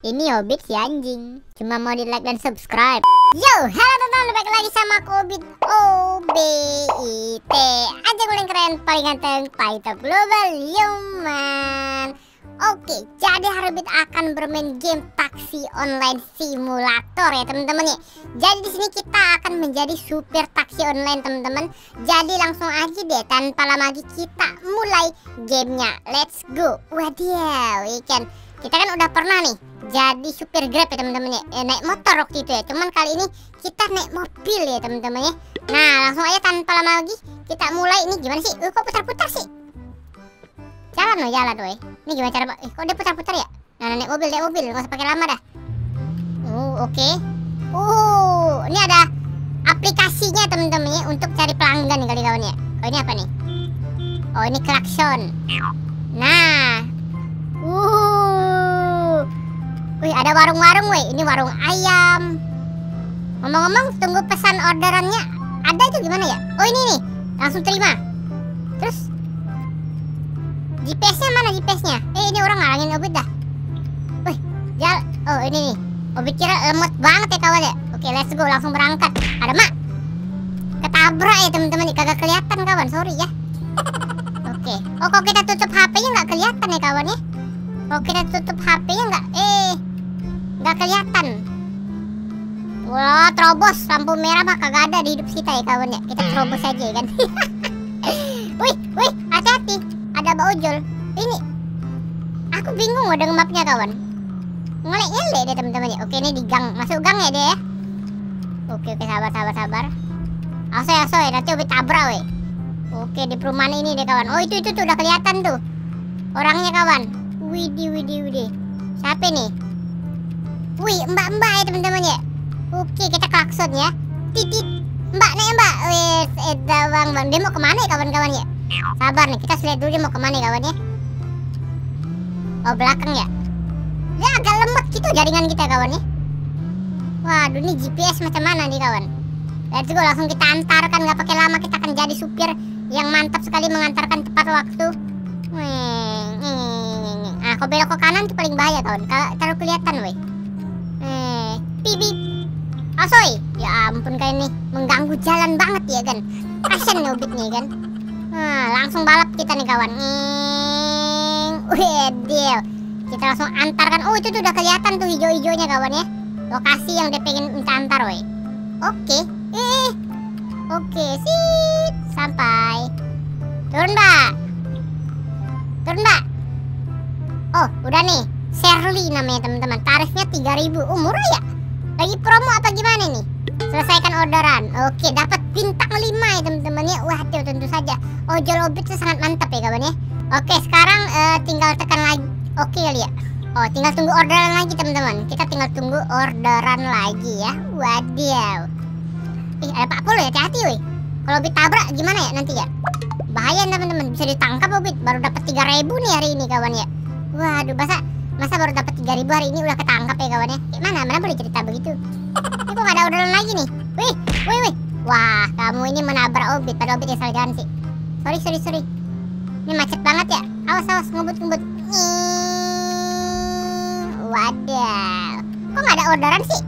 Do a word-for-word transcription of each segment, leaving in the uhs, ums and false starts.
Ini Hobbit si anjing. Cuma mau di like dan subscribe. Yo, halo teman-teman, balik lagi sama aku Hobbit O B I T. Aja paling keren, paling ganteng, paling top global, human. Oke, jadi Hobbit akan bermain game taksi online simulator ya teman-teman ya. Jadi di sini kita akan menjadi supir taksi online teman-teman. Jadi langsung aja deh, tanpa lama lagi kita mulai gamenya. Let's go. Wadiau, ikan. Kita kan udah pernah nih jadi supir Grab ya teman-teman ya, eh, naik motor waktu itu ya. Cuman kali ini kita naik mobil ya teman-teman ya. Nah langsung aja tanpa lama lagi kita mulai. Ini gimana sih? Uh, kok putar-putar sih? Jalan loh, jalan woy. Ini gimana cara? Eh, kok dia putar-putar ya? Nah naik mobil, naik mobil, nggak usah pakai lama dah. Oh oke. Okay. Uh, ini ada aplikasinya teman-teman ya untuk cari pelanggan nih kali kawan ya. Oh ini apa nih? Oh ini klakson. Nah. Uh. Wih, ada warung-warung, weh. Ini warung ayam. Ngomong-ngomong, tunggu pesan orderannya. Ada itu gimana ya? Oh, ini nih. Langsung terima. Terus G P S-nya mana G P S-nya? Eh, ini orang ngalangin Hobbit dah. Wih, jalan. Oh, ini nih. Hobbit kira lemot banget ya kawan ya. Oke, let's go, langsung berangkat. Ada mak. Ketabrak ya teman-teman. Kagak kelihatan kawan, sorry ya. Oke. Oh, kalau kita tutup H P-nya nggak kelihatan ya kawan ya. Kalau kita tutup H P-nya nggak, eh, nggak kelihatan. Wah, terobos lampu merah mah kagak ada di hidup kita ya kawan ya. Kita terobos aja ya kan. Wih, wih, hati-hati. Ada Mbak Ojol. Ini, aku bingung udah mapnya kawan. Ngelek-ngelek deh teman-teman ya. Oke, ini di gang, masuk gang ya deh ya. Oke, oke, sabar, sabar, sabar. Asoy, asoy, nanti Hobbit tabrak weh. Oke, di perumahan ini deh kawan. Oh, itu, itu tuh udah kelihatan tuh orangnya kawan. Widih, widih, widih. Siapa nih? Wih, mbak-mbak ya teman-teman ya. Oke, kita klakson ya. Titit. Mbak nih mbak. Wih, ada bang bang. Dia mau kemana ya kawan-kawan ya? Sabar nih, kita lihat dulu dia mau kemana ya kawan ya. Oh, belakang ya. Dia agak lemot gitu jaringan kita kawan ya. Waduh, ini G P S macam mana nih kawan? Let's go, langsung kita antarkan. Gak pakai lama kita akan jadi supir yang mantap sekali mengantarkan tepat waktu. Wih, nah, kalau belok ke kanan tuh paling bahaya kawan. Kalau terlalu kelihatan weh. Eh, pipi. Asoy. Ya ampun kayak ini mengganggu jalan banget ya kan. Kasian nih Hobbit nih kan. Nah, langsung balap kita nih kawan. Wih, deal. Kita langsung antarkan. Oh, itu tuh udah kelihatan tuh hijau-hijaunya kawan ya. Lokasi yang dia pengen minta antar weh. Oke. Eh. Oke, sip. Sampai. Turun, Mbak. Turun, Mbak. Oh, udah nih. Shirley namanya teman-teman. Tarifnya tiga ribu. Oh, murah ya? Lagi promo apa gimana nih? Selesaikan orderan. Oke, dapat bintang lima ya teman-teman ya. Wah, tentu saja. Ojol Hobbit itu sangat mantap ya kawan ya. Oke, sekarang uh, tinggal tekan lagi. Oke kali ya. Oh, tinggal tunggu orderan lagi teman-teman. Kita tinggal tunggu orderan lagi ya. Wadiau. Ih, ada Pak Polo ya, hati-hati weh. Kalau Hobbit tabrak gimana ya nanti ya? Bahaya teman-teman, bisa ditangkap Hobbit. Baru dapat tiga ribu nih hari ini kawan ya. Waduh, masa masa baru dapat tiga ribu hari ini udah ketangkap ya kawan ya. Kayak mana? Mana boleh cerita begitu? Ini kok gak ada orderan lagi nih? Wih, wih, wih. Wah, kamu ini menabrak Hobbit. Pada Hobbit yang salah jalan sih. Sorry, sorry, sorry. Ini macet banget ya. Awas, awas, ngebut-ngebut. Waduh. Kok gak ada orderan sih?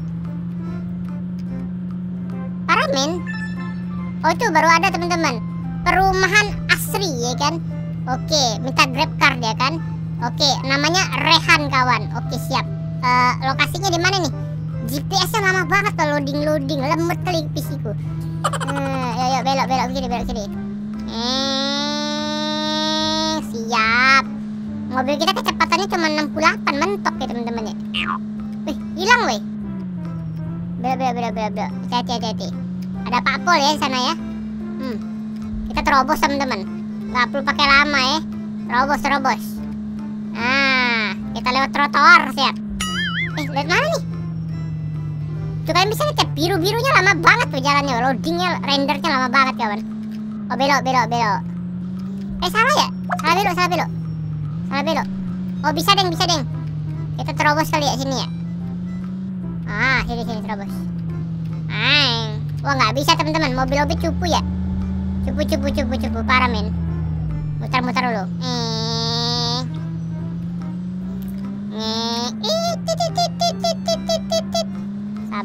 Parah men. Oh itu baru ada teman-teman. Perumahan Asri ya kan. Oke, minta Grab card ya kan. Oke, namanya Rehan kawan. Oke, siap. Uh, lokasinya di mana nih? G P S-nya lama banget tuh loading-loading. Lemot kali P C-ku. Uh, yuk, yuk, belok, belok sini, belok sini. Eh, siap. Mobil kita kecepatannya cuma enam puluh delapan, mentok ya teman-teman ya. Wih, hilang weh. Belok, belok, belok, belok, belok. Hati-hati, hati-hati. Ada Pak Pol ya di sana ya. Hmm. Kita terobos teman-teman. Gak perlu pakai lama ya. Terobos, terobos. Nah, kita lewat trotoar, siap. Eh, lihat mana nih? Tuh kalian bisa lihat ya, biru-birunya lama banget tuh jalannya. Loadingnya, rendernya lama banget kawan. Oh, belok, belok, belok. Eh, salah ya? Salah belok, salah belok. Salah belok. Oh, bisa deng, bisa deng. Kita terobos kali ya sini ya. Ah, sini, sini terobos. Ah, wah nggak bisa teman-teman. Mobil Hobbit cupu ya. Cupu, cupu, cupu, cupu. Parah men. Mutar-mutar dulu. Eh. Eh, tit, tit, tit.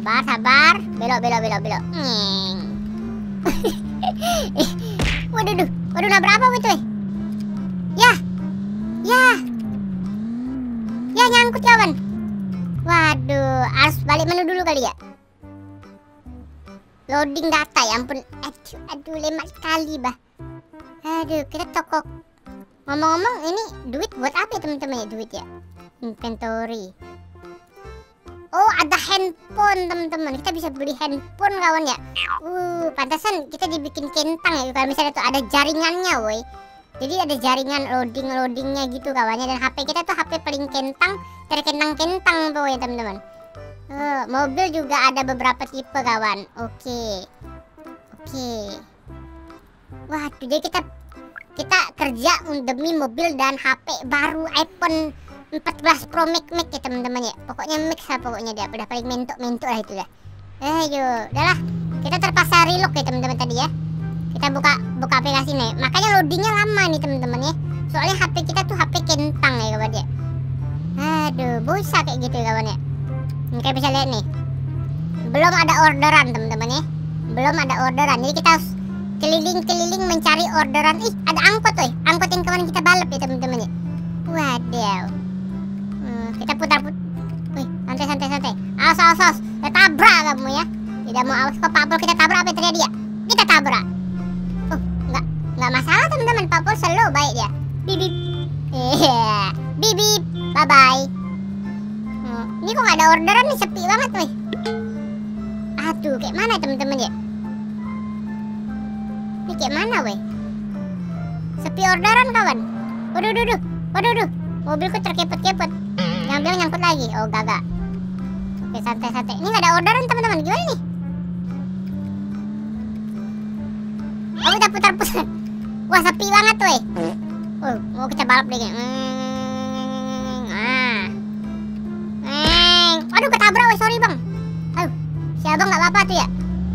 Sabar, sabar. Belok, belok, belok, belok. Nyeng. Waduh, duh. Waduh, nabrak apa itu? Ya. Ya. Ya, nyangkut kawan. Waduh, harus balik menu dulu kali ya. Loading data, ya ampun. Aduh, aduh, lemak sekali bah. Aduh, kita toko. Ngomong-ngomong, ini duit buat apa ya teman-teman ya? Duit ya. Inventory. Oh, ada handphone teman-teman. Kita bisa beli handphone kawan ya. Uh, pantasan kita dibikin kentang ya. Kalau misalnya tuh ada jaringannya, woi. Jadi ada jaringan loading-loadingnya gitu kawannya. Dan H P kita tuh H P paling kentang, terkentang-kentang tuh ya teman-teman. Uh, mobil juga ada beberapa tipe kawan. Oke, okay. oke. Okay. Waduh, jadi kita kita kerja demi mobil dan H P baru iPhone empat belas Pro Max Max ya teman-teman ya. Pokoknya Max lah pokoknya dia. Udah paling mentok-mentok lah itu dah. Ayo, udahlah. Kita terpaksa relock ya teman-teman tadi ya. Kita buka buka aplikasi nih. Makanya loadingnya lama nih teman-teman ya. Soalnya H P kita tuh H P kentang ya kawan ya. Aduh, bisa kayak gitu ya kawan ya. Ini kayak bisa lihat nih. Belum ada orderan teman-teman ya. Belum ada orderan. Jadi kita harus keliling-keliling mencari orderan. Ih, ada angkot tuh. Angkot yang kemarin kita balap ya teman-teman ya. Waduh. Hmm, kita putar-putar. Wih, santai santai santai. Awas awas awas. Kita tabrak kamu ya. Tidak mau awas kok Pak Pol kita tabrak apa yang terjadi ya? Kita tabrak. Oh, enggak enggak masalah teman-teman. Pak Pol slow baik ya. Bibip. Iya. Bibip. Bye bye. Hmm, ini kok nggak ada orderan nih, sepi banget wih. Aduh, kayak mana teman-teman ya? Ini kayak mana weh? Sepi orderan kawan. Waduh, waduh, waduh, waduh, waduh. Mobilku terkepet-kepet. Jangan bilang nyangkut lagi. Oh, gagak. Oke, santai-santai. Ini nggak ada orderan teman-teman. Gimana nih? Oh, kita putar-putar. Wah, sepi banget weh. Oh, mau kita balap deh. Hmm, ah. Hmm. Aduh, ketabrak weh. Sorry bang. Aduh, si abang nggak apa-apa tuh ya.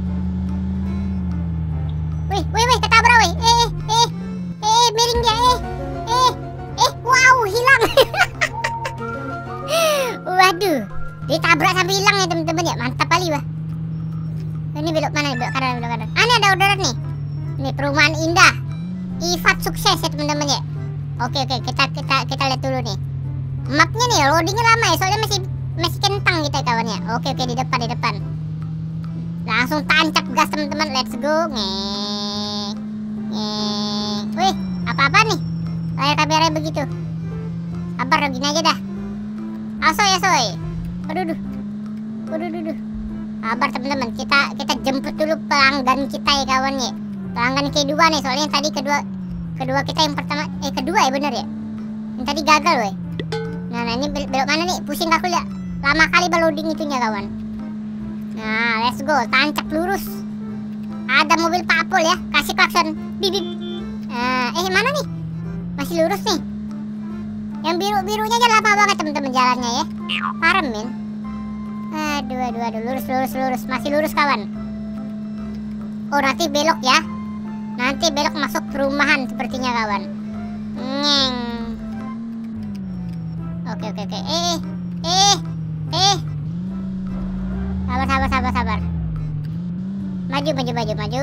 Wih, wih, wih, ketabrak wih. Eh, eh, eh, miring dia. Eh, eh, eh, wow, hilang. Waduh, ditabrak sampai hilang ya teman-teman ya. Mantap kali wah. Ini belok mana? Belok kanan, belok kanan. Ah, ini ada orderan nih. Ini perumahan indah. Ifat sukses ya teman-teman ya. Oke, oke, kita kita kita lihat dulu nih. Mapnya nih, loadingnya lama ya. Soalnya masih masih kentang kita kawannya. Oke, oke, di depan, di depan. Langsung tancap gas teman-teman. Let's go. Ngeng. Ngeng. Wih, apa-apa nih? Layar kameranya begitu. Sabar, gini aja dah. Asoy, asoy. Waduh, duh. Waduh, duh, duh. Sabar teman-teman. Kita kita jemput dulu pelanggan kita ya kawan ya. Pelanggan kedua nih. Soalnya yang tadi kedua kedua kita yang pertama eh kedua ya bener ya. Yang tadi gagal weh. Nah, nah ini belok mana nih? Pusing aku lihat. Lama kali loading itunya kawan. Nah, let's go. Tancap lurus. Ada mobil Pak Pol ya. Kasih klakson. Bibip. Nah, eh mana nih? Masih lurus nih. Yang biru-birunya aja lama banget teman-teman jalannya ya. Parah men. Aduh, aduh, aduh. Lurus, lurus, lurus. Masih lurus kawan. Oh, nanti belok ya. Nanti belok masuk perumahan sepertinya kawan. Ngeng. Oke, oke, oke. Eh, eh, eh. Sabar, sabar, sabar, sabar. Maju, maju, maju, maju.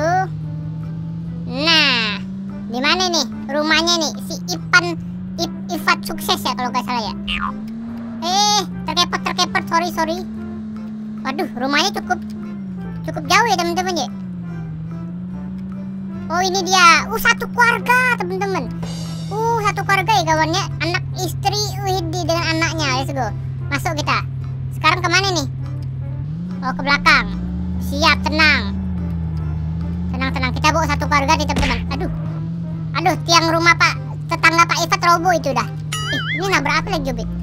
Nah, di mana nih rumahnya nih? Si Ipan, Ip, Ifat sukses ya kalau nggak salah ya. Eh, terkepet, terkepet. Sorry, sorry. Waduh, rumahnya cukup, cukup jauh ya teman-teman ya. Oh, ini dia. Uh, satu keluarga teman-teman. Uh, satu keluarga ya kawannya. Anak, istri, Widi dengan anaknya. Let's go. Masuk kita. Sekarang kemana nih? Oh, ke belakang. Siap, tenang. Tenang, tenang. Kita bawa satu keluarga nih teman-teman. Aduh. Aduh, tiang rumah Pak tetangga Pak Ifat roboh itu dah. Eh, ini nabrak apa lagi Obit?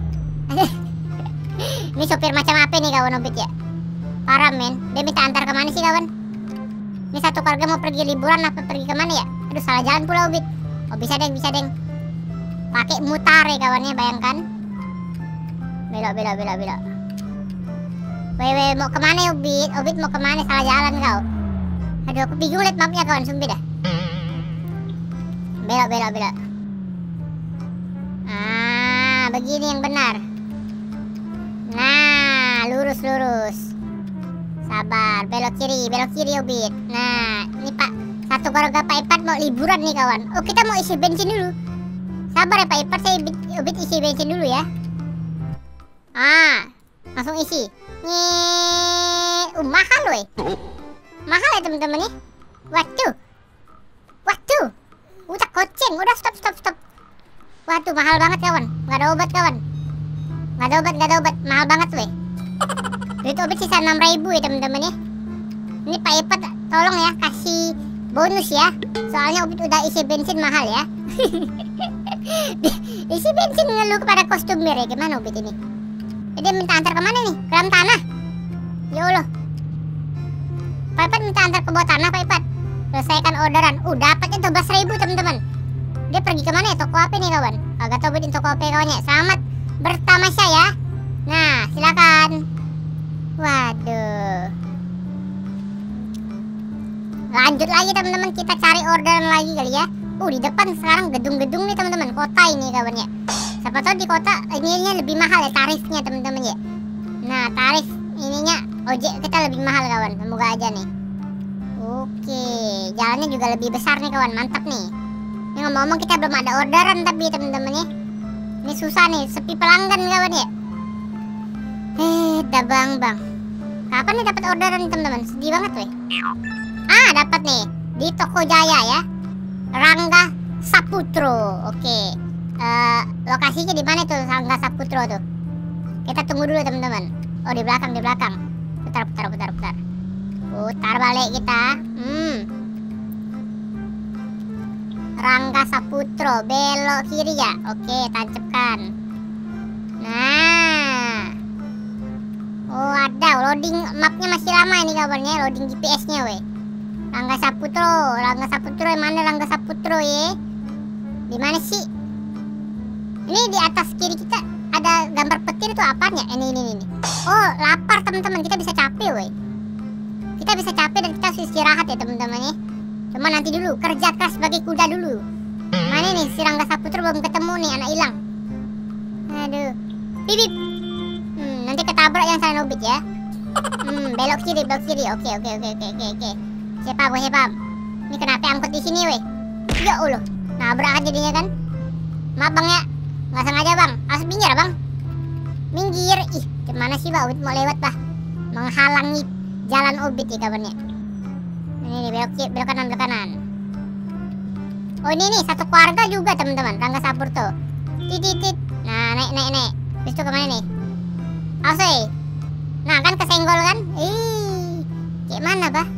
Ini sopir macam apa nih kawan Obit ya? Parah men. Dia minta antar kemana sih kawan? Ini satu keluarga mau pergi liburan apa pergi kemana ya? Aduh, salah jalan pula Obit. Oh, bisa deng, bisa deng. Pakai mutar ya kawannya, bayangkan. Belok, belok, belok, belok. Wewe, mau kemana ya Obit? Obit mau kemana? Salah jalan kau. Aduh, aku bingung liat mapnya kawan, sumpah dah. Belok, belok, belok. Ah, begini yang benar. Nah, lurus, lurus. Sabar, belok kiri, belok kiri Obit. Nah, ini Pak, satu keluarga Pak Ipat mau liburan nih kawan. Oh, kita mau isi bensin dulu. Sabar ya Pak Ipat, saya Obit isi bensin dulu ya. Ah, langsung isi. Nih, uh, mahal loh. Mahal ya teman-teman nih. Waduh. Waduh. Udah koceng, udah stop stop stop. Waduh, mahal banget kawan. Nggak ada obat kawan. Nggak ada obat, nggak ada obat. Mahal banget weh. Duit Obit sisa enam ribu ya teman-teman ya. Ini Pak Ipat tolong ya kasih bonus ya. Soalnya Obit udah isi bensin mahal ya. Isi bensin ngeluh kepada kostumir ya. Gimana Obit ini? Eh, dia minta antar kemana nih? Ke dalam tanah. Ya Allah. Pak Ipat minta antar ke bawah tanah Pak Ipat. Selesaikan orderan. Uh, dapatnya dua belas ribu teman-teman. Dia pergi kemana ya? Toko apa nih kawan? Agak tahu Obit toko apa kawannya. Selamat bertamasya ya. Nah, silakan. Waduh. Lanjut lagi teman-teman, kita cari orderan lagi kali ya. Uh, di depan sekarang gedung-gedung nih teman-teman, kota ini kawan ya. Siapa tahu di kota ininya lebih mahal ya tarifnya teman-teman ya. Nah, tarif ininya ojek kita lebih mahal kawan, semoga aja nih. Oke, jalannya juga lebih besar nih kawan, mantap nih. Ini ngomong-ngomong kita belum ada orderan tapi teman-teman ya. Ini susah nih, sepi pelanggan kawan ya. Eh, dah bang bang. Kapan nih dapat orderan teman-teman? Sedih banget weh. Ah, dapat nih di Toko Jaya ya. Rangga Saputro. Oke. Uh, lokasinya di mana tuh Rangga Saputro tuh? Kita tunggu dulu teman-teman. Oh, di belakang, di belakang. Putar, putar, putar, putar. Putar balik kita. Hmm. Rangga Saputro, belok kiri ya. Oke, tancapkan. Nah. Oh, ada loading mapnya masih lama ini kabarnya, loading G P S-nya weh. Rangga Saputro, Rangga Saputro, mana Rangga Saputro ya? Di mana sih? Ini di atas kiri kita ada gambar petir itu apanya? Ini ini ini. Oh, lapar teman-teman, kita bisa capek weh. Kita bisa capek dan kita harus istirahat ya teman-teman ya. Cuma nanti dulu, kerja keras sebagai kuda dulu. Mana nih si Rangga Saputro belum ketemu nih, anak hilang. Aduh. Bip. Hmm, nanti ketabrak yang salah Obit ya. Hmm, belok kiri, belok kiri. Oke, oke, oke, oke, oke, oke. Siapa, gue siapa? Ini kenapa angkut di sini, weh? Ya Allah, nabrak aja jadinya kan? Maaf bang ya, nggak sengaja bang. Harus minggir bang. Minggir. Ih, gimana sih bang? Obit mau lewat bah, menghalangi jalan Obit ya kabarnya. Ini nih, belok kiri, belok kanan, belok kanan. Oh ini nih, satu keluarga juga teman-teman, Rangga Saputro. Titit, nah naik, naik, naik. Terus tuh kemana nih? Awas, nah kan kesenggol kan? Ih, kayak mana bah?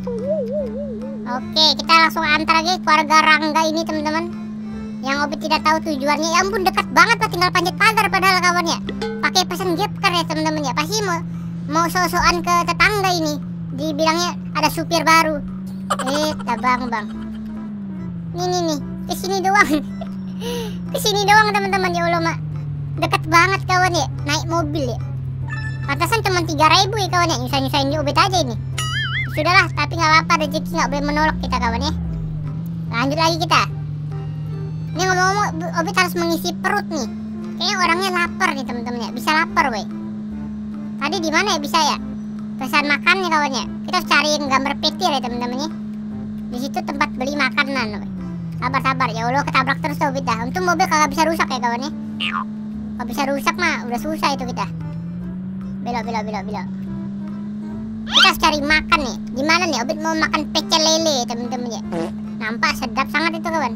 Oke, kita langsung antar aja keluarga Rangga ini teman-teman. Yang Obit tidak tahu tujuannya. Ya ampun, dekat banget lah, tinggal panjat pagar padahal kawannya. Pakai pesan Gapcar ya teman-teman ya. Pasti mau mau so-soan ke tetangga ini. Dibilangnya ada supir baru. Eh, bang bang. Nih nih nih, kesini doang. Kesini doang teman-teman ya Allah mak. Dekat banget kawan ya, naik mobil ya. Pantasan cuma tiga ribu ya kawan ya, nyusahin-nyusahin Obit aja ini. Sudahlah, tapi nggak apa-apa, rezeki nggak boleh menolak kita kawan ya. Lanjut lagi kita. Ini ngomong-ngomong, Obit harus mengisi perut nih. Kayaknya orangnya lapar nih teman-teman ya, bisa lapar weh. Tadi di mana ya bisa ya? Pesan makan nih kawan ya. Kita harus cari gambar petir ya teman-teman ya. Di situ tempat beli makanan weh. Sabar-sabar ya Allah, ketabrak terus tuh Obit dah. Untung mobil kagak bisa rusak ya kawan ya. Kalau bisa rusak mah udah susah itu kita. Belok, belok, belok, belok. Kita harus cari makan nih. Gimana nih? Obit mau makan pecel lele teman-teman ya. Nampak sedap sangat itu kawan.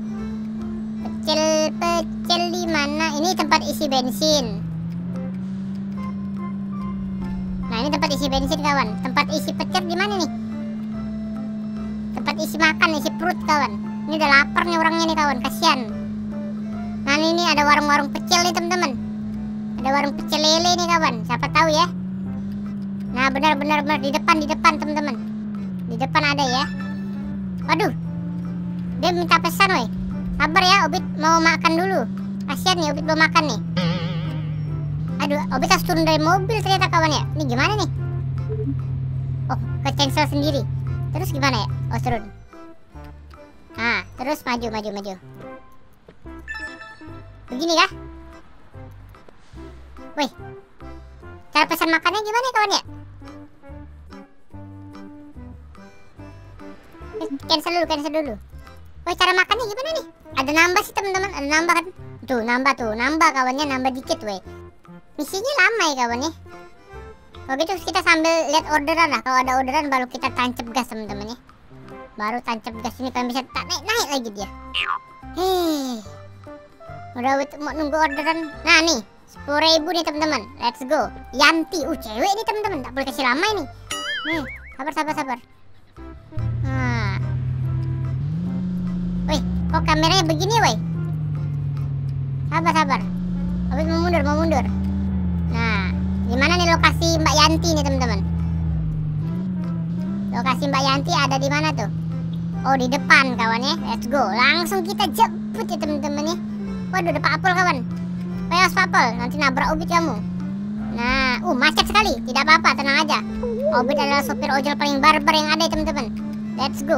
Pecel, pecel di mana? Ini tempat isi bensin. Nah ini tempat isi bensin kawan. Tempat isi pecel di mana nih? Tempat isi makan, isi perut kawan. Ini udah lapar nih orangnya nih kawan. Kasian. Nah ini ada warung-warung pecel nih teman-teman. Ada warung pecel lele nih kawan. Siapa tahu ya. Nah benar-benar di depan, di depan teman-teman. Di depan ada ya. Waduh, dia minta pesan weh. Sabar ya, Obit mau makan dulu. Kasian nih Obit belum makan nih. Aduh, Obit harus turun dari mobil ternyata kawan ya. Ini gimana nih? Oh, ke cancel sendiri. Terus gimana ya? Oh, turun. Nah, terus maju, maju, maju. Begini kah? Wih, cara pesan makannya gimana kawan ya? Cancel dulu, cancel dulu. Woi, cara makannya gimana nih? Ada nambah sih teman-teman, ada nambah kan? Tuh, nambah tuh, nambah kawannya, nambah dikit woi. Misinya lama ya kawannya. Kalau gitu kita sambil lihat orderan lah. Kalau ada orderan baru kita tancap gas teman-teman ya. Baru tancap gas ini kan bisa tak naik-naik lagi dia. Hei. Udah mau nunggu orderan. Nah nih, sepuluh ribu nih teman-teman. Let's go. Yanti, uh cewek ini teman-teman. Tak boleh kasih lama ini. Nih, sabar sabar sabar. Nah. Wih, kok kameranya begini woi? Sabar sabar. Habis mau mundur, mau mundur. Nah, di mana nih lokasi Mbak Yanti nih teman-teman? Lokasi Mbak Yanti ada di mana tuh? Oh, di depan kawannya. Let's go. Langsung kita jemput ya teman-teman ya. Waduh, ada Pak Apol kawan. Ayo Pak Apol, nanti nabrak Obit kamu. Nah, uh macet sekali. Tidak apa-apa, tenang aja. Obit adalah sopir ojol paling barbar yang ada ya teman-teman. Let's go.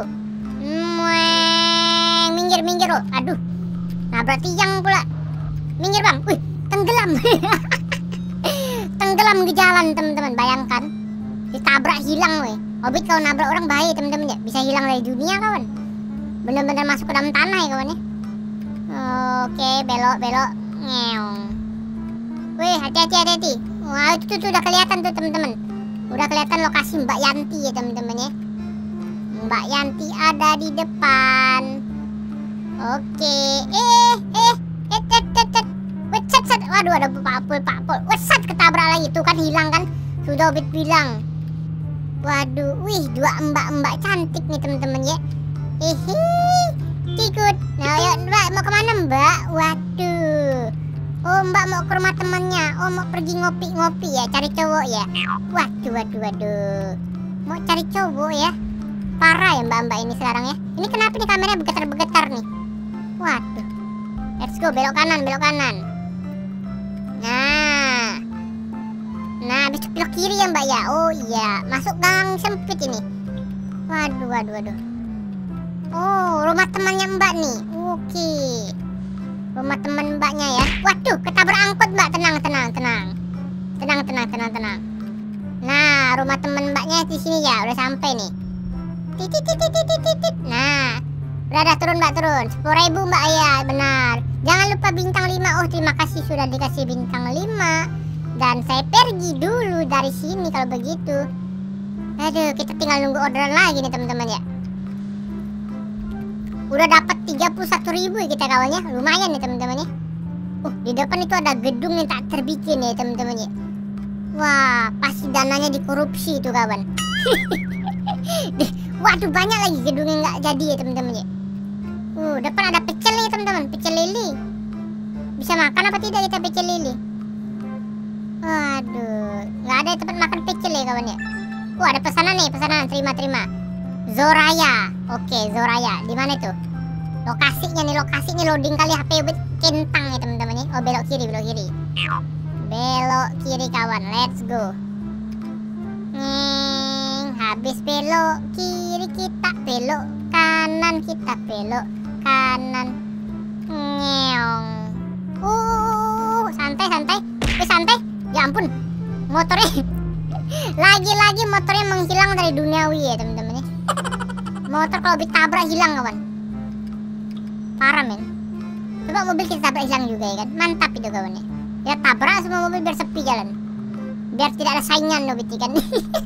Mweng, minggir minggir oh. Aduh, nabrak tiang pula. Minggir bang. Wih, tenggelam. Tenggelam ke jalan teman-teman. Bayangkan, ditabrak hilang weh. Obit kalau nabrak orang bahaya teman-teman ya. Bisa hilang dari dunia kawan. Bener-bener masuk ke dalam tanah ya kawan ya. Oke, belok belok. Ngeong. Wih, hati-hati hati-hati. Wah, itu tuh, tuh udah kelihatan tuh teman-teman. Udah kelihatan lokasi Mbak Yanti ya teman-teman ya. Mbak Yanti ada di depan. Oke. Eh, eh, eh, eh, eh, eh. Wecet, set. Waduh, ada Pak Apol, Pak Apol. Wecet, ketabrak lagi. Tuh kan hilang kan. Sudah Obit bilang. Waduh, wih, dua mbak-mbak cantik nih teman-teman ya. Hihi, tikut. Nah, ayo Mbak, mau kemana Mbak? Waduh. Oh, Mbak mau ke rumah temannya. Oh, mau pergi ngopi-ngopi ya, cari cowok ya. Waduh, waduh, waduh. Mau cari cowok ya. Parah ya mbak-mbak ini sekarang ya. Ini kenapa nih kameranya bergetar-bergetar nih? Waduh. Let's go, belok kanan, belok kanan. Nah. Nah, habis itu belok kiri ya mbak ya. Oh iya, masuk gang sempit ini. Waduh, waduh, waduh. Oh, rumah temannya mbak nih. Oke. Rumah teman mbaknya ya. Waduh, ketabrak angkot mbak. Tenang, tenang, tenang. Tenang, tenang, tenang, tenang. Nah, rumah teman mbaknya di sini ya. Udah sampai nih. Titit, titit, titit, titit. Nah, udah, udah turun mbak, turun. Sepuluh ribu mbak ya, benar. Jangan lupa bintang lima. Oh, terima kasih sudah dikasih bintang lima. Dan saya pergi dulu dari sini kalau begitu. Aduh, kita tinggal nunggu orderan lagi nih teman-teman ya. Udah dapat tiga puluh satu ribu ya kita kawannya. Lumayan nih teman-teman ya. Uh, di depan itu ada gedung yang tak terbikin ya teman-teman ya. Wah, pasti dananya dikorupsi itu kawan. Waduh, banyak lagi gedung yang nggak jadi ya teman-teman ya. Uh, depan ada pecel nih teman-teman, pecel lili. Bisa makan apa tidak kita pecel lili? Waduh, nggak ada tempat makan pecel ya kawan ya. Wah, ada pesanan nih, pesanan, terima-terima. Zoraya, oke Zoraya, di mana itu? Lokasinya nih, lokasi nih loading kali H P Obit kentang ya teman-teman ya. Oh, belok kiri, belok kiri. Belok kiri kawan, let's go. Neng, habis belok kiri kita belok kanan, kita belok kanan. Ngeong. Uh, santai santai, eh santai. Ya ampun, motornya lagi-lagi motornya menghilang dari duniawi ya teman-teman ya. Motor kalau ditabrak hilang kawan. Parah men. Coba mobil kita tabrak hilang juga ya kan. Mantap itu kawan ya. Ya tabrak semua mobil biar sepi jalan. Biar tidak ada saingan loh biti kan.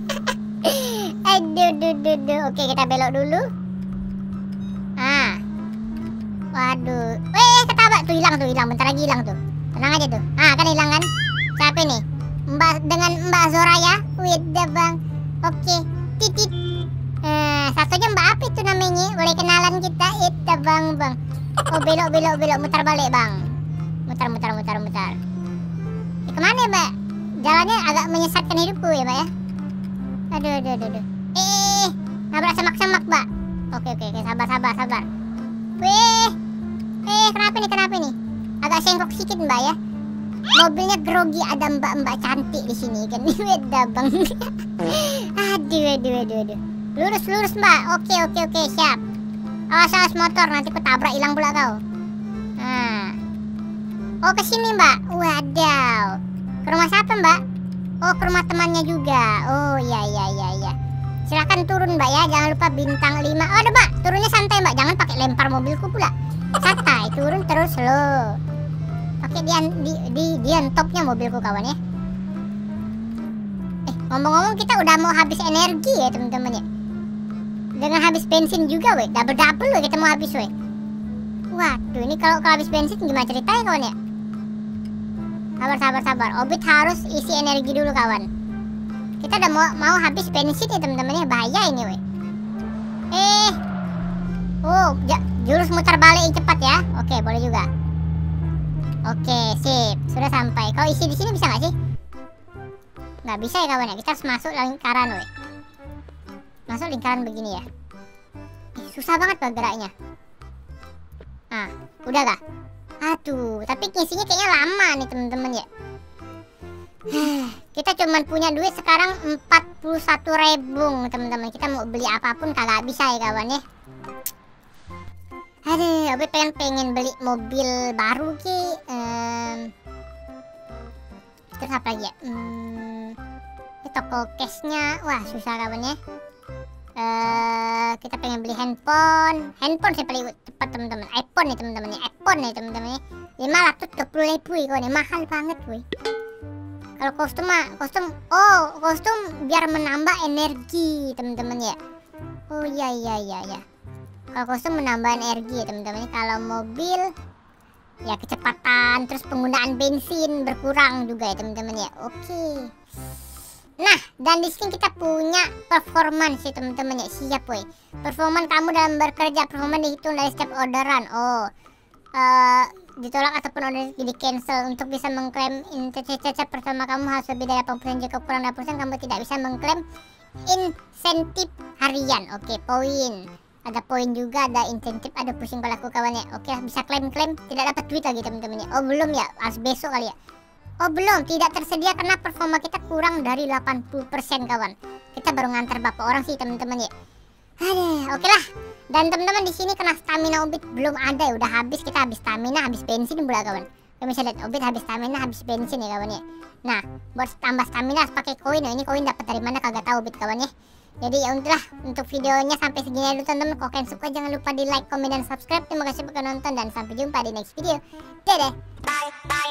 Aduh, duh, duh, duh. Oke, kita belok dulu. Ah. Waduh. Weh, ketabrak tuh, hilang tuh, hilang. Bentar lagi hilang tuh. Tenang aja tuh. Ah, kan hilang kan? Siapa nih? Mbak dengan Mbak Zoraya. Wih, bang. Oke. Titit. Eh, satunya Mbak apa itu namanya? Boleh kenalan kita? Itu bang, bang. Oh, belok, belok, belok. Mutar balik bang. Mutar, mutar, mutar, mutar. Eh, kemana ya mbak? Jalannya agak menyesatkan hidupku ya mbak ya. Aduh, aduh, aduh, aduh. Eh, nabrak semak-semak mbak. Oke, oke, oke. Sabar, sabar, sabar. Wih. Eh, kenapa nih, kenapa nih? Agak senggok sedikit mbak ya. Mobilnya grogi, ada mbak-mbak cantik di sini kan. Beda bang. Aduh, aduh, aduh, aduh. Lurus, lurus mbak. Oke, oke, oke, siap. Awas, awas motor, nanti ku tabrak hilang pula kau. Nah. Oh, ke sini mbak. Wadaw. Ke rumah siapa mbak? Oh, ke rumah temannya juga. Oh, iya, iya, iya, iya. Silahkan turun mbak ya, jangan lupa bintang lima. Oh ada mbak, turunnya santai mbak, jangan pakai lempar mobilku pula. Santai, turun terus slow. Pakai dian di di dian topnya mobilku kawan ya. Eh ngomong-ngomong kita udah mau habis energi ya teman-teman ya. Dengan habis bensin juga weh, double double weh kita mau habis weh. Waduh ini kalau kalau habis bensin gimana ceritanya kawan ya? Sabar sabar sabar, Obit harus isi energi dulu kawan. Kita udah mau, mau habis bensin ya teman-teman ya, bahaya ini weh. Eh, oh, jurus mutar balik yang cepat ya. Oke, boleh juga. Oke, sip, sudah sampai. Kau isi di sini bisa nggak sih? Nggak bisa ya kawan ya. Kita harus masuk lingkaran weh. Masuk lingkaran begini ya. Eh, susah banget bergeraknya. Ah, udah gak? Aduh, tapi ngisinya kayaknya lama nih teman-teman ya. Kita cuman punya duit sekarang empat puluh satu ribu teman-teman. Kita mau beli apapun kagak bisa ya kawan ya. Aduh, Obit pengen pengen beli mobil baru ki. Um, terus apa lagi ya? Hmm, ini toko cashnya, wah susah kawan ya. Uh, kita pengen beli handphone. Handphone sih paling cepat teman-teman. iPhone nih teman-teman ya. iPhone nih teman-teman ya. lima ratus dua puluh ribu ya kawan ya. Mahal banget woi. Kalau kostum mah, kostum, oh kostum biar menambah energi teman-teman ya. Oh iya iya iya ya. Kalau kostum menambah energi ya teman-teman. Kalau mobil ya kecepatan, terus penggunaan bensin berkurang juga ya teman-teman ya. Oke. Nah dan di sini kita punya performance sih teman-teman ya. Siap woi. Performan kamu dalam bekerja, performan dihitung dari setiap orderan. Oh. Uh, ditolak ataupun order di cancel. Untuk bisa mengklaim insentif pertama kamu harus lebih dari delapan persen. Jika kurang delapan persen kamu tidak bisa mengklaim insentif harian. Oke, poin. Ada poin juga, ada insentif, ada pusing pelaku kawannya. Oke, bisa klaim-klaim, tidak dapat duit lagi teman-teman ya. Oh belum ya, harus besok kali ya. Oh belum, tidak tersedia karena performa kita kurang dari delapan puluh persen kawan. Kita baru ngantar bapak orang sih teman-teman ya. Aduh, oke lah. Dan teman-teman di sini kena stamina Obit belum ada ya, udah habis. Kita habis stamina, habis bensin pula kawan. Kalian bisa lihat Obit habis stamina, habis bensin ya kawan ya. Nah, buat tambah stamina harus pakai koin. Nah, ini koin dapat dari mana kagak tahu Obit kawan ya. Jadi ya udahlah, untuk videonya sampai segini dulu teman-teman. Kalau kalian suka jangan lupa di like, komen dan subscribe. Terima kasih sudah nonton dan sampai jumpa di next video. Dadah. Bye bye.